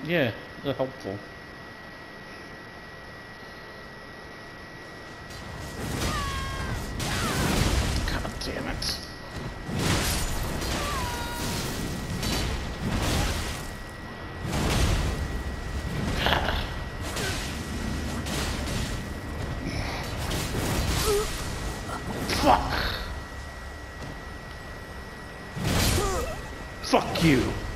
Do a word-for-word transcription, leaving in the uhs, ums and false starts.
Yeah, they're helpful. God damn it. Fuck. Fuck you.